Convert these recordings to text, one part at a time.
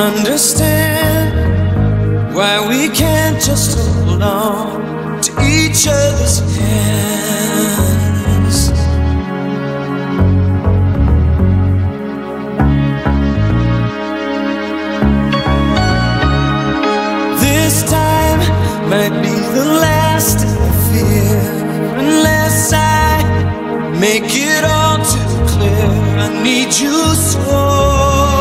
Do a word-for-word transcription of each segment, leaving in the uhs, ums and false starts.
understand why we can't just hold on to each other's hands. This time might be the last I fear, unless I make it all too clear. I need you so.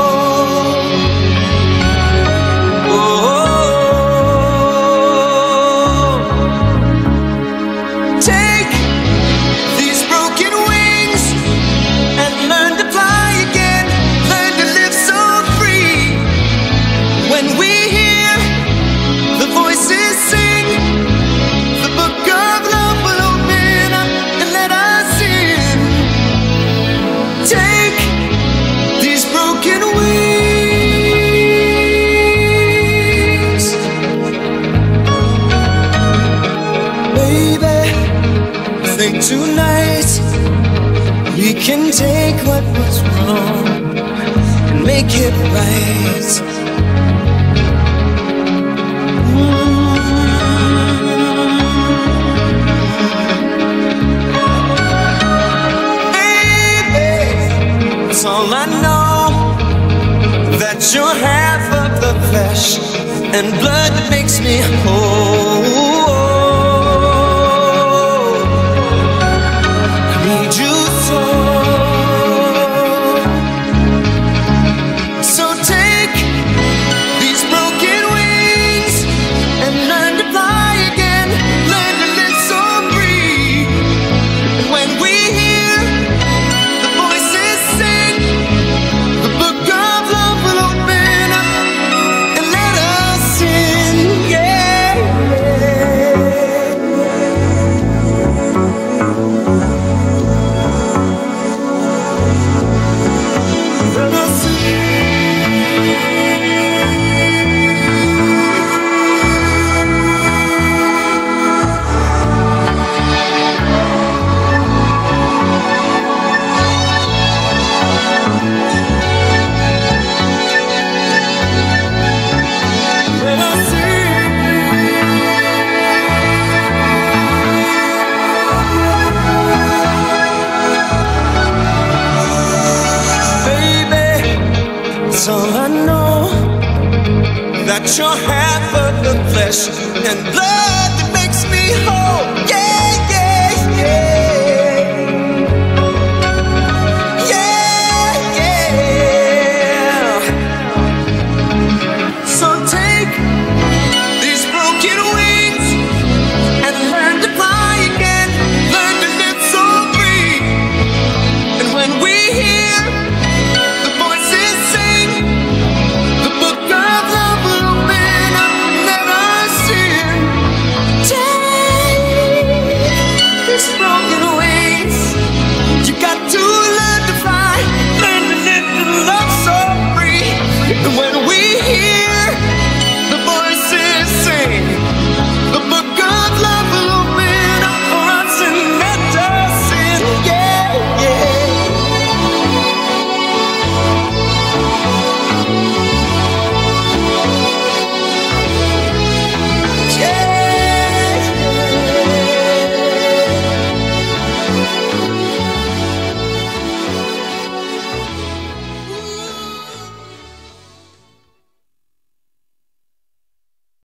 Tonight we can take what was wrong and make it right. Baby, it's all I know, that you're half of the flesh and blood that makes me whole. All I know, that you're half of the flesh and blood.